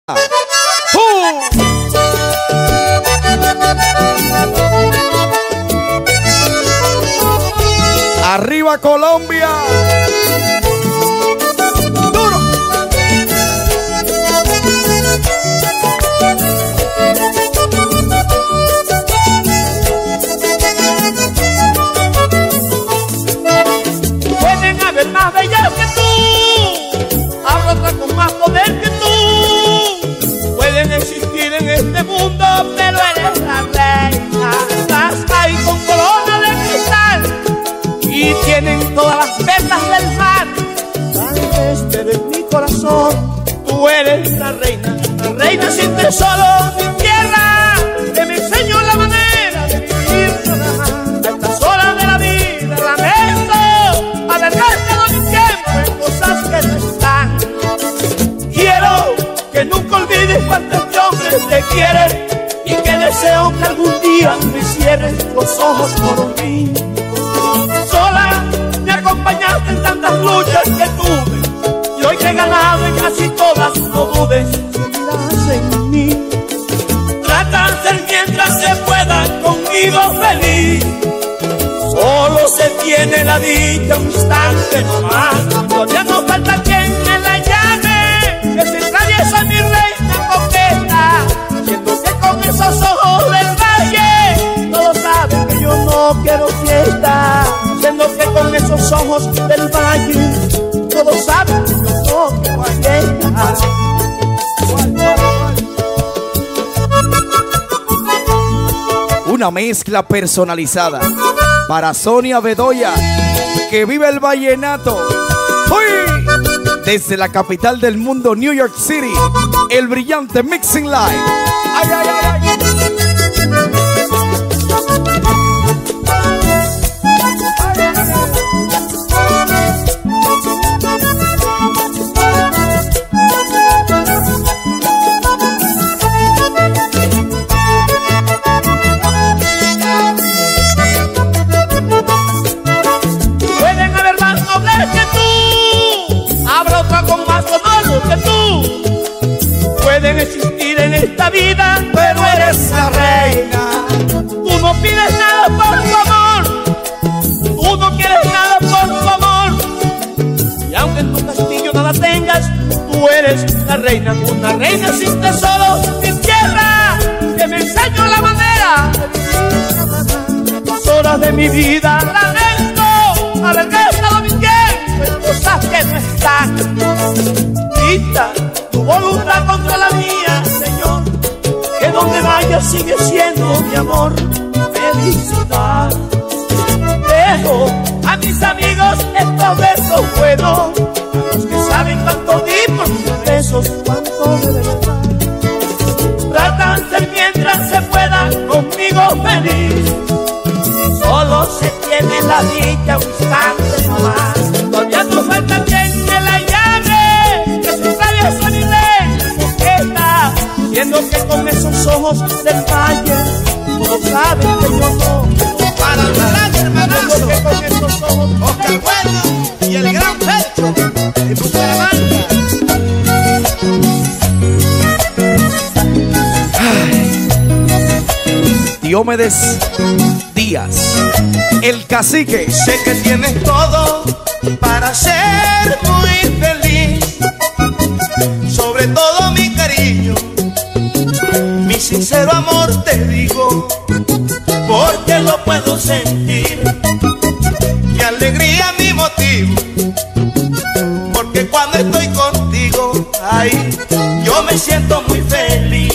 Arriba Colombia. Duro. Pueden haber más bellas que tú, habrá otra con más poder que tú. Pueden existir en este mundo, pero eres la reina. Las hay con corona de cristal y tienen todas las vetas del mar. Tal vez, pero en mi corazón tú eres la reina sin tesoro ni tierra, que me enseñó la manera de vivir nada más. A estas horas de la vida lamento haber gastado mi tiempo en cosas que no están. Quiero que nunca olvides cuántos hombres te quieren y que deseo que algún día me cierres los ojos por mí. Sola me acompañaste en tantas luchas que tuve y hoy que he ganado en casi todas, no dudes, seguirás en mí. Trata de ser mientras se pueda conmigo feliz. Solo se tiene la dicha un instante nomás. Todavía no falta quien me la llame, que se atraviesa mi reina coqueta, siento que con esos ojos del valle todos saben que yo no quiero fiesta. Siendo que con esos ojos del valle todos saben que yo no quiero fiesta. Una mezcla personalizada para Sonia Bedoya, que vive el vallenato. ¡Uy! Desde la capital del mundo, New York City, el brillante Mixing Live. ¡Ay, ay, ay, ay! Pueden existir en esta vida, pero eres la reina. Tú no pides nada por tu amor, tú no quieres nada por tu amor. Y aunque en tu castillo nada tengas, tú eres la reina. Una reina sin tesoro, sin tierra, que me enseñó la manera de vivir. Las horas de mi vida lamento haber gastado mi tiempo en cosas que no están. Quita tu voluntad contra la mía, Señor, que donde vaya sigue siendo mi amor, felicidad. Dejo a mis amigos estos versos buenos, a los que saben cuánto di por tus besos, cuánto de verdad. Trata de ser mientras se pueda conmigo feliz. Solo se tiene la dicha un instante nomás. Todavía no falta quien me la llame, que se atraviesa mi reina coqueta, viendo que con esos ojos del valle todos saben que yo no. Para el gran hermanazo, que con esos ojos Oscar Bueno y el gran Pecho de Bucaramanga. Diomedes Díaz, el cacique. Sé que tienes todo para ser muy feliz, sobre todo mi cariño, mi sincero amor te digo, porque lo puedo sentir, mi alegría, mi motivo, porque cuando estoy contigo, ay, yo me siento muy feliz.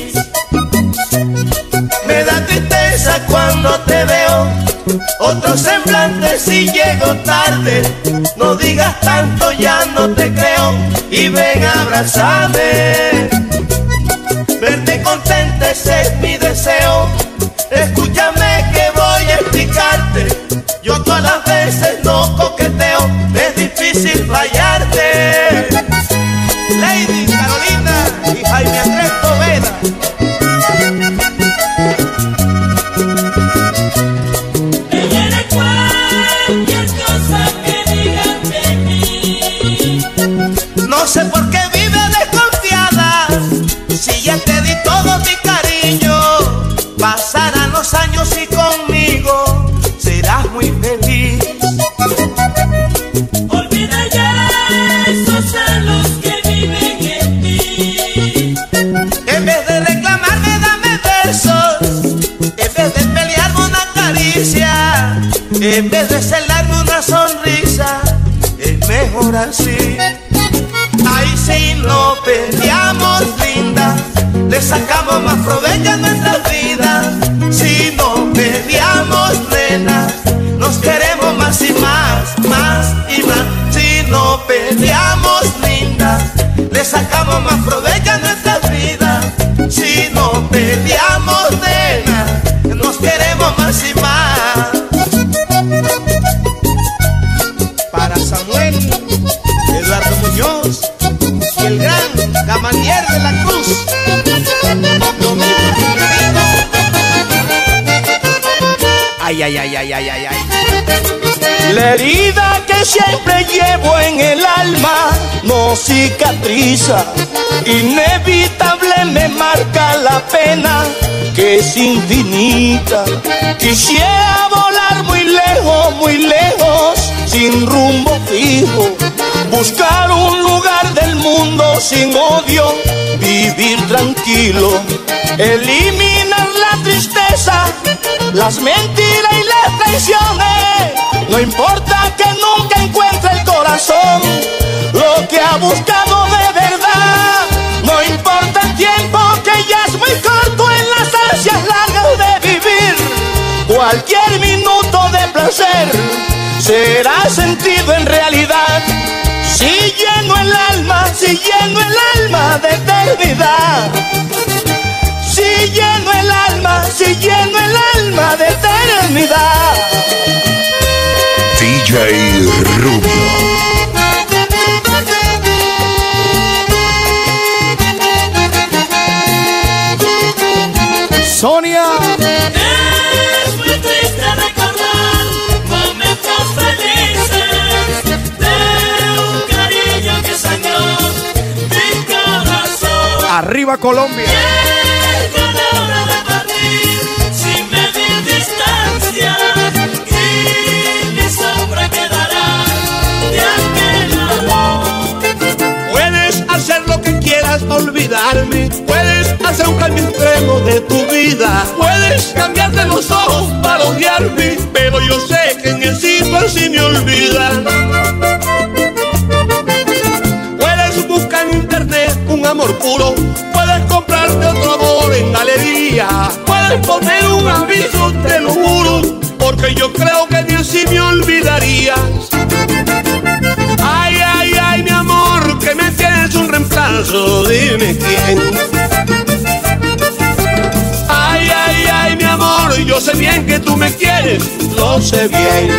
Me da tristeza cuando te veo otro semblante si llego tarde. No digas tanto, ya no te creo, y ven a abrazarme. Verte contenta, ese es mi deseo. Escúchame que voy a explicarte. Yo todas las veces no coqueteo, es difícil fallarte. Lady Carolina y Jaime Andrés Poveda. No sé por qué vive desconfiada, aprovecha nuestra vida. Si no peleamos, nena, nos queremos más y más, más y más. Si no peleamos, linda, le sacamos más provecho a nuestra vida. Si no peleamos, nena, nos queremos más y más. Para Samuel Eduardo Muñoz y el gran Camalier de la Cruz. Ay, ay, ay, ay, ay, ay, ay. La herida que siempre llevo en el alma no cicatriza, inevitable me marca la pena que es infinita. Quisiera volar muy lejos, sin rumbo fijo, buscar un lugar del mundo sin odio, vivir tranquilo, eliminar la tristeza, las mentiras y las traiciones. No importa que nunca encuentre el corazón lo que ha buscado de verdad. No importa el tiempo que ya es muy corto en las ansias largas de vivir. Cualquier minuto de placer será sentido en realidad. Si lleno el alma de eternidad. Si lleno el alma de eternidad. DJ Rubio. Sonia. Es muy triste recordar momentos felices de un cariño que sangró mi corazón. Arriba Colombia. Llega la hora de partir sin medir distancia y mi sombra quedará de aquel amor. Puedes hacer lo que quieras para olvidarme, puedes hacer un cambio extremo de tu vida, puedes cambiarte los ojos para odiarme, pero yo sé que en el sitio así me olvidan. Puedes buscar en internet un amor puro, puedes comprarte otro amor en galería, puedes poner un aviso, te lo juro, porque yo creo que ni así me olvidarías. Ay, ay, ay, mi amor, que me tienes un reemplazo, dime quién. Ay, ay, ay, mi amor, yo sé bien que tú me quieres, lo sé bien.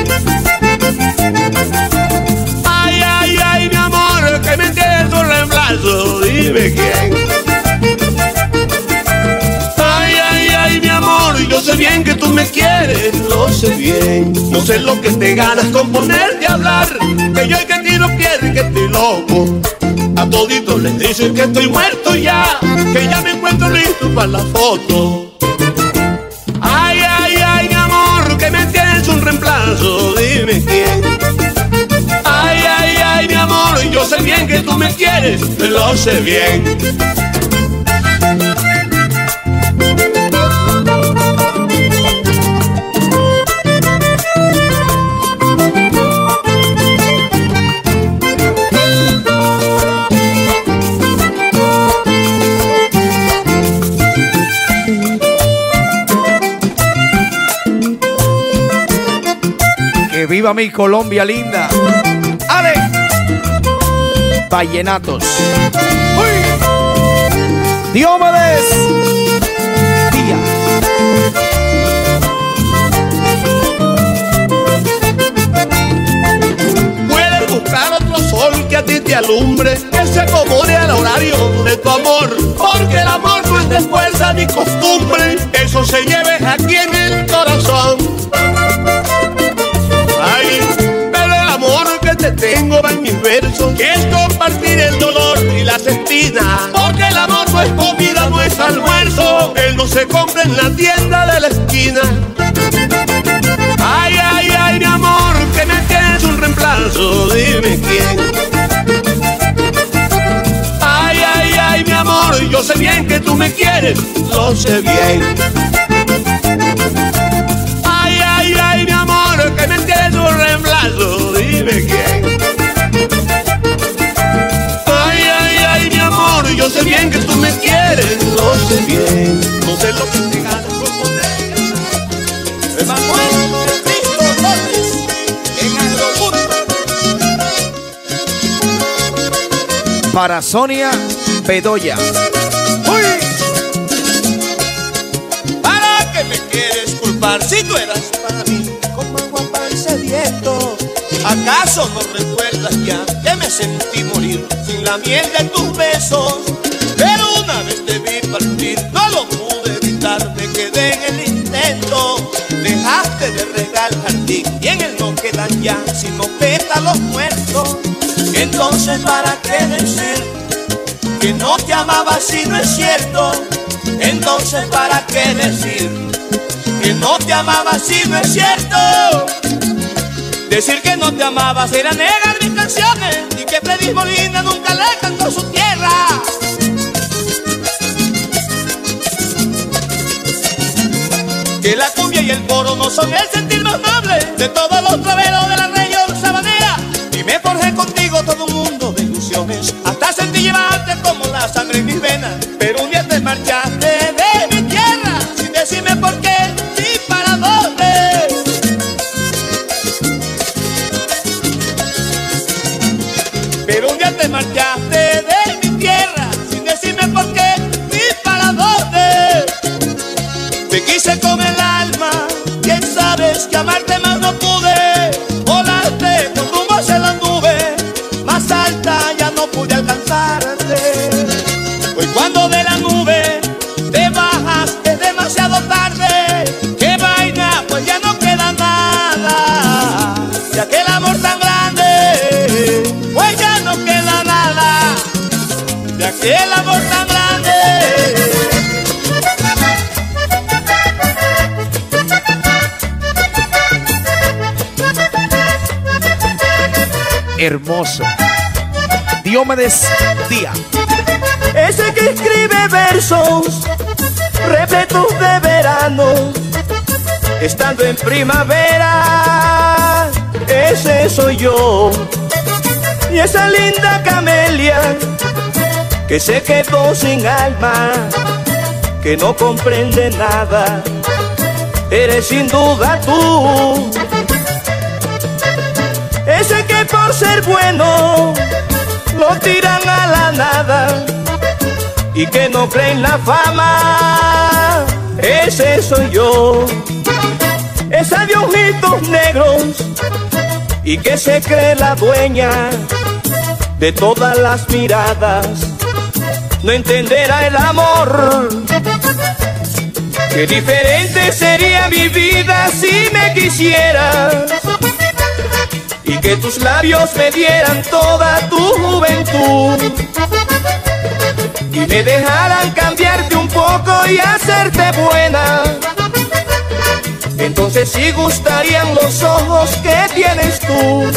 Ay, ay, ay, mi amor, que me tienes un reemplazo, dime quién. Ay, ay, ay, mi amor, yo sé bien que tú me quieres, lo sé bien. No sé lo que te ganas con ponerte a hablar, que yo y que a ti no quiero y que estoy loco. A toditos les dicen que estoy muerto ya, que ya me encuentro listo para la foto. Ay, ay, ay, mi amor, que me tienes un reemplazo, dime quién. Ay, ay, ay, mi amor, yo sé bien que tú me quieres, lo sé bien. Que viva mi Colombia linda. ¡Ale! Vallenatos. ¡Uy! Diomedes. Tía. Puedes buscar otro sol que a ti te alumbre, que se acomode al horario de tu amor, porque el amor no es de fuerza ni costumbre, eso se lleve aquí en el corazón. Ay, pero el amor que te tengo va en mis versos, que es compartir el dolor y las espinas, porque el amor no es comida, no es almuerzo, él no se compra en la tienda de la esquina. Ay, ay, ay, mi amor, que me tienes un reemplazo, dime quién. Ay, ay, ay, mi amor, yo sé bien que tú me quieres, lo sé bien. Ay, ay, ay, mi amor, que me tienes un reemplazo, dime quién. Ay, ay, ay, mi amor, yo sé bien que tú me quieres, lo sé bien. para Sonia Bedoya. ¡Uy! ¿Para qué me quieres culpar si tú eras para mí como agua pan sediento? ¿Acaso no recuerdas ya que me sentí morir sin la miel de tus besos? Pero una vez te vi partir, no lo pude evitar, me quedé en el intento. Dejaste de regar el jardín y en él no quedan ya sino pétalos muertos. Entonces, ¿para qué decir que no te amaba si no es cierto? Entonces, ¿para qué decir que no te amaba si no es cierto? Decir que no te amaba será negar mis canciones y que Freddy Molina nunca le cantó su tierra. Que la cumbia y el coro no son el sentir más noble de todos los traveros de la región sabanera. Y me forjé contigo todo un mundo de ilusiones, hasta sentí llevarte como la sangre en mis venas. Pero un día te marchaste de mi tierra sin decirme por qué ni para dónde. Pero un día te marchaste de mi tierra sin decirme por qué ni para dónde. Te quise con el alma, bien sabes que amarte más no pude. Volaste con rumbo hacia la nube más alta, ya no pude alcanzarte. Hoy cuando de la nube te bajas es demasiado tarde. Qué vaina, pues ya no queda nada de aquel amor tan grande. Pues ya no queda nada de aquel amor tan grande. Hermoso Diomedes Díaz. Ese que escribe versos repletos de verano, estando en primavera, ese soy yo. Y esa linda camelia que se quedó sin alma, que no comprende nada, eres sin duda tú. Ese que por ser bueno lo tiran a la nada y que no cree en la fama, ese soy yo. Esa de ojitos negros y que se cree la dueña de todas las miradas, no entenderá el amor. Qué diferente sería mi vida si me quisieras y que tus labios me dieran toda tu juventud y me dejaran cambiarte un poco y hacerte buena. Entonces sí gustarían los ojos que tienes tú,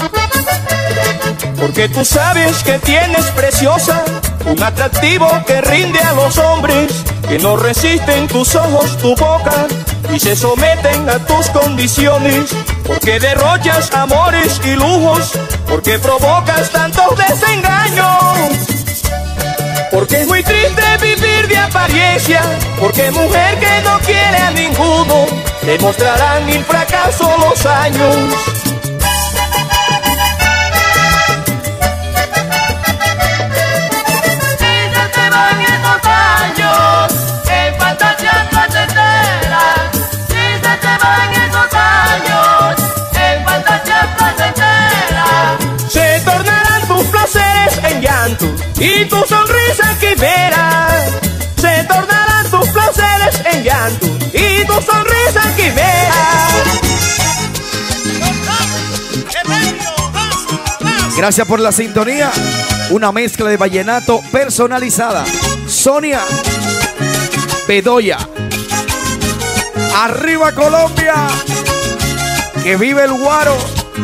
porque tú sabes que tienes, preciosa, un atractivo que rinde a los hombres que no resisten tus ojos, tu boca, y se someten a tus condiciones, porque derrochas amores y lujos, porque provocas tantos desengaños. Porque es muy triste vivir de apariencia, porque mujer que no quiere a ninguno, demostrarán mil fracasos los años. Y tu sonrisa quimera, se tornarán tus placeres en llanto y tu sonrisa quimera. Gracias por la sintonía. Una mezcla de vallenato personalizada. Sonia Bedoya. Arriba Colombia. Que vive el guaro.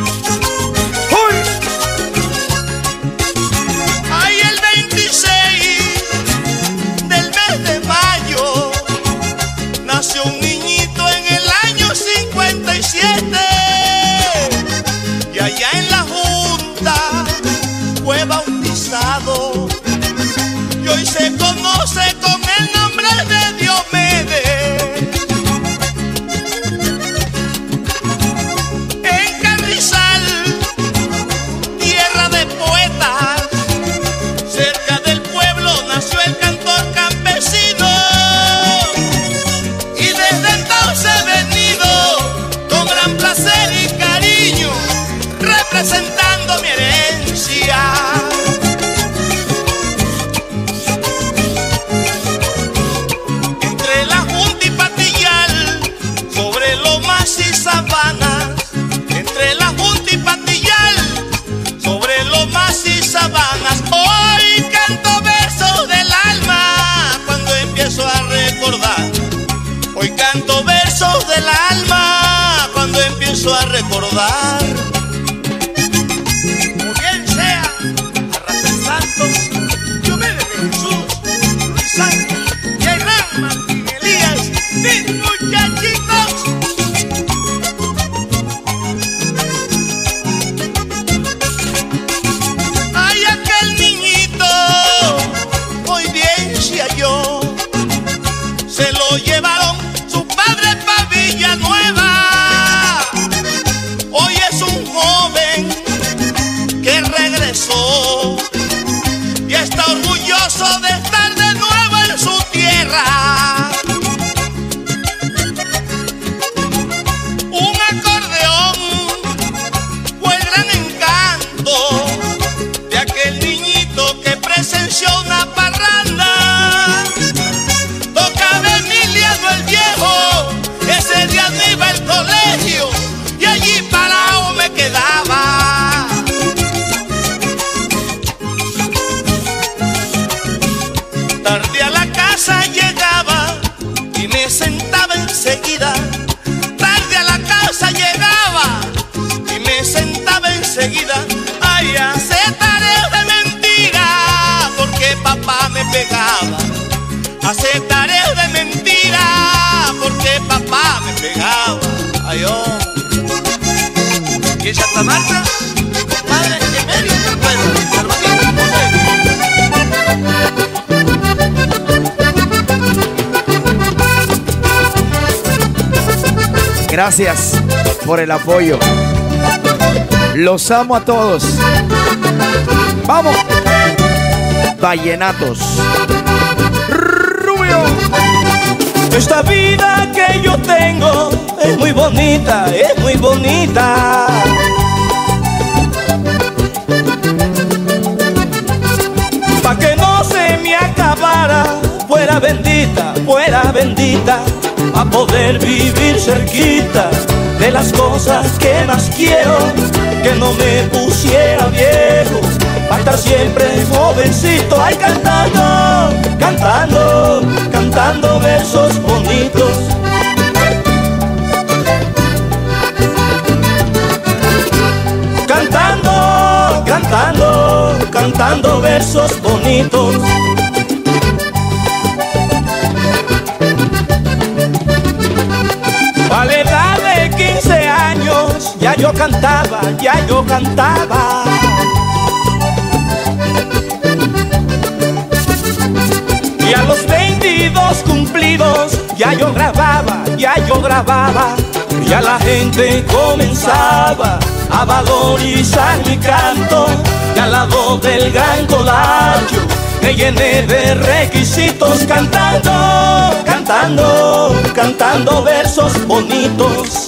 Nació un niñito en el año 57 y allá en la Junta fue bautizado y hoy se conoce con el nombre de Diomedes. En el alma cuando empiezo a recordar. Como bien sea, a Rafael Santos, Diomedes de Jesús, Luis Ángel, Yairán, Martín Elías, mis muchachitos. Ay, aquel niñito, hoy bien se halló, se lo llevaron sus padres pa' Villanueva. Hoy es un joven que regresó y está orgulloso de estar de nuevo en su tierra. Un acordeón fue el gran encanto de aquel niñito que presenció una parranda. Tocaba Emiliano el Viejo, ese día no iba al colegio y allí parado me quedaba. Tarde a la casa llegaba y me sentaba enseguida. Tarde a la casa llegaba y me sentaba enseguida. Ay, hacer tareas de mentira porque papá me pegaba. Hacer tareas de mentira porque papá me pegaba. Ay, oh. Y en Santa Marta, mi compadre Emelio Carpero, Salvador José. Gracias por el apoyo. Los amo a todos. Vamos. Vallenatos. Rubio. Esta vida que yo tengo es muy bonita, es muy bonita. Pa' que no se me acabara, fuera bendita, a poder vivir cerquita de las cosas que más quiero, que no me pusiera viejo, pa' estar siempre jovencito. Ay, cantando, cantando, cantando versos bonitos. Cantando, cantando, cantando versos bonitos. A la edad de 15 años ya yo cantaba, ya yo cantaba. Y a los 22 cumplidos ya yo grababa, ya yo grababa. Ya la gente comenzaba a valorizar mi canto. Y al lado del gran Colacho me llené de requisitos, cantando, cantando, cantando versos bonitos.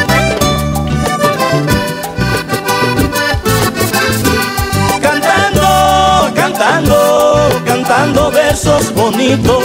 Cantando, cantando, cantando versos bonitos.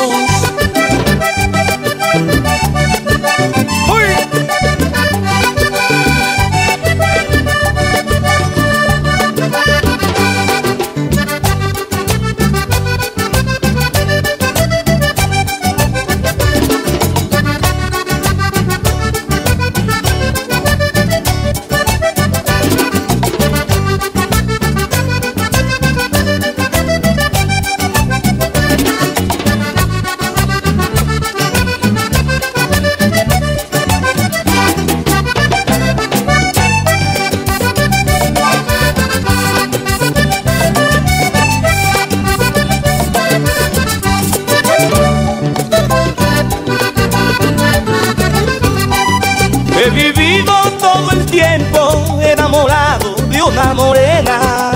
He vivido todo el tiempo enamorado de una morena.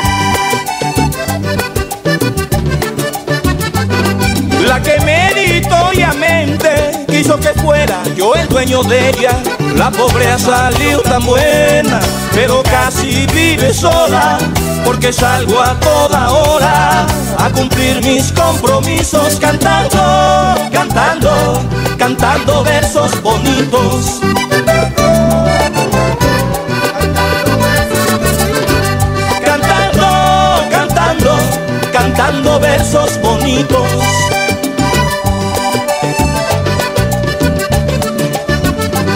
La que meritoriamente quiso que fuera yo el dueño de ella. La pobre ha salido tan buena, pero casi vive sola, porque salgo a toda hora a cumplir mis compromisos, cantando, cantando, cantando versos bonitos. Cantando, cantando, cantando versos bonitos.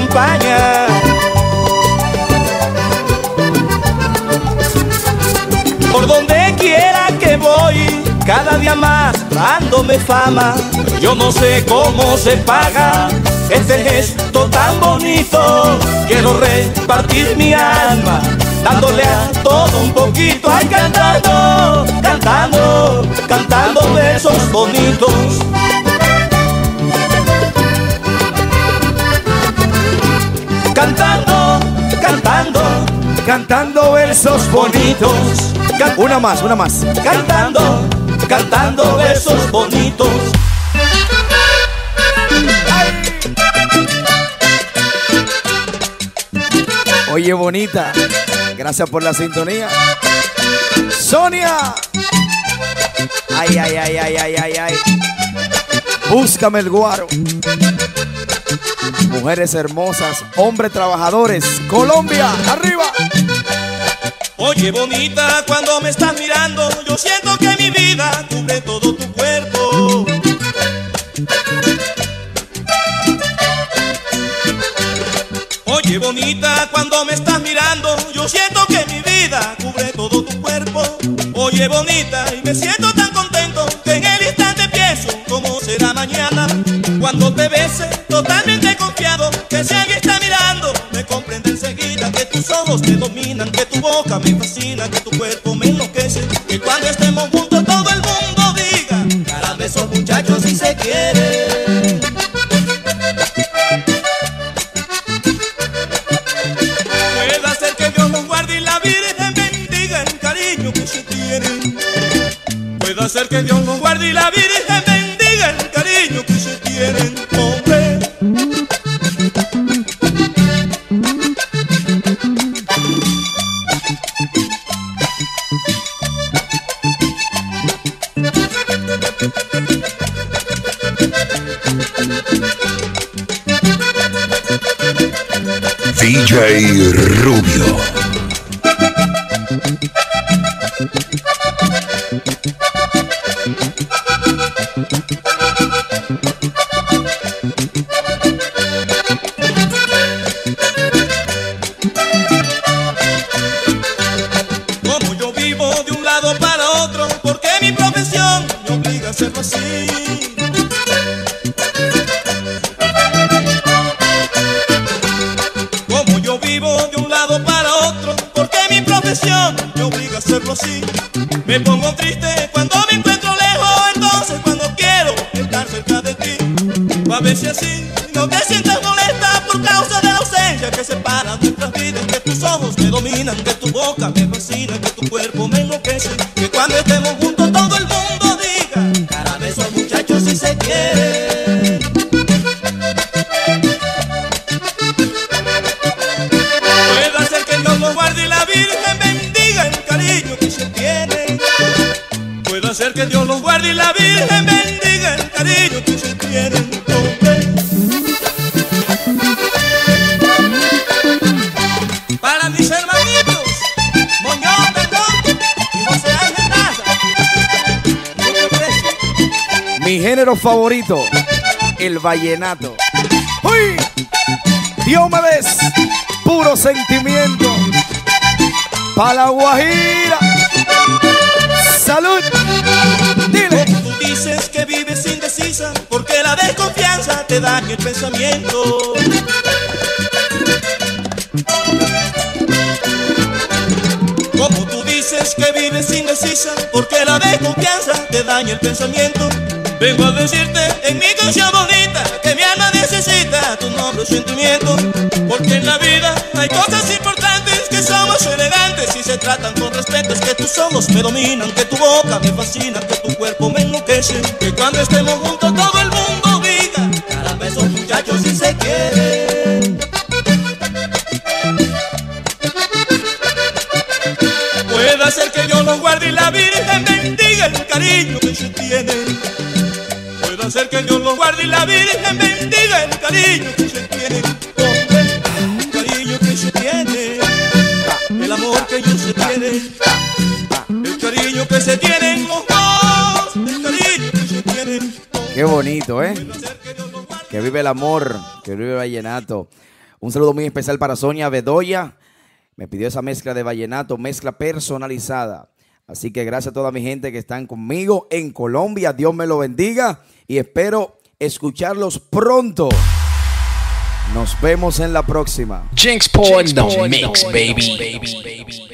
acompaña. Por donde quiera que voy, cada día más dándome fama. Yo no sé cómo se paga este gesto tan bonito. Quiero repartir mi alma, dándole a todo un poquito. Ay, cantando, cantando, cantando versos bonitos. Cantando, cantando, Cantando versos bonitos. Una más, una más. cantando, cantando versos bonitos. Oye, bonita, gracias por la sintonía. Sonia. Ay, ay, ay, ay, ay, ay, ay. Búscame el guaro. Mujeres hermosas, hombres trabajadores. Colombia, arriba. Oye, bonita, cuando me estás mirando, yo siento que mi vida cubre todo tu cuerpo. Oye, bonita, cuando me estás mirando, yo siento que mi vida cubre todo tu cuerpo. Oye, bonita, y me siento tan contento que en el instante pienso cómo será mañana. Cuando te bese, totalmente confiado, que si alguien está mirando, me comprende enseguida que tus ojos me dominan, que tu boca me fascina, que tu cuerpo me enloquece. Que cuando estemos juntos todo el mundo diga: caramba, esos muchachos si se quieren. Puede ser que Dios los guarde y la Virgen bendiga el cariño que se tienen. Puede ser que Dios los guarde y la Virgen bendiga el cariño que se tienen, hombre. DJ Rubio. Como yo vivo de un lado para otro, porque mi profesión me obliga a hacerlo así. Como yo vivo de un lado para otro, porque mi profesión me obliga a hacerlo así. Me pongo triste cuando me encuentro lejos, entonces cuando quiero estar cerca de ti. A ver si así no te sientas molesta por causa de la ausencia que separa nuestras vidas. Que tus ojos me dominan, que tu boca me fascina, que tu cuerpo me enloquece. Que cuando estemos juntos todo el mundo diga: caramba, esos muchachos si se quieren. Puede ser que Dios los guarde y la Virgen bendiga el cariño que se tiene. Puede ser que Dios los guarde y la Virgen bendiga el cariño que se tienen. Para mis hermanitos, Moñón, Perdón y José Ángel Daza. Mucho aprecio. Mi género favorito, el vallenato. ¡Uy! Diomedes, puro sentimiento. Pa' la Guajira. ¡Salud! Dile. Tú dices que vives indecisa porque la desconfianza te daña el pensamiento. Como tú dices que vives indecisa porque la desconfianza te daña el pensamiento. Vengo a decirte en mi canción bonita que mi alma necesita tu noble sentimiento. Porque en la vida hay cosas importantes que somos elegantes y se tratan con respeto. Es que tus ojos me dominan, que tu boca me fascina, que tu cuerpo me enloquece. Que cuando estemos juntos todo el mundo diga: caramba, esos muchachos si se quieren. Puede ser que Dios los guarde y la Virgen bendiga el cariño que se tienen. Puede ser que Dios los guarde y la Virgen bendiga el cariño que se tienen. Hombre, el cariño que se tiene, el amor que ellos se tienen, el cariño que se tienen los dos, el cariño que se tienen. Qué bonito, ¿eh? Que vive el amor, que vive el vallenato. Un saludo muy especial para Sonia Bedoya. Me pidió esa mezcla de vallenato, mezcla personalizada. Así que gracias a toda mi gente que están conmigo en Colombia. Dios me lo bendiga y espero escucharlos pronto. Nos vemos en la próxima. Jinx Paul in the mix, baby.